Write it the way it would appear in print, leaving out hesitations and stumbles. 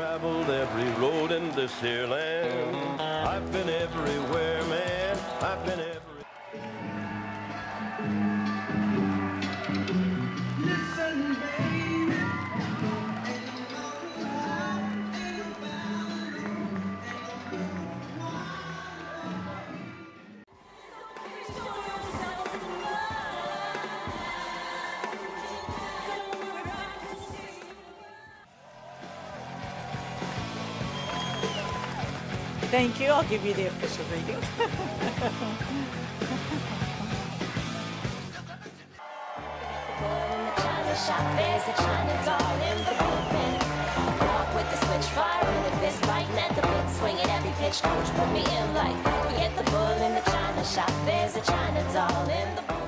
traveled every road in this here land. I've been everywhere, man. I've been everywhere. Listen, baby. Thank you. I'll give you the official reading. Shop, there's a China doll in the bullpen. Walk with the switch, fire in the fist, biting at the bit, swinging every pitch. Coach put me in like, forget the bull in the China shop. There's a China doll in the bullpen.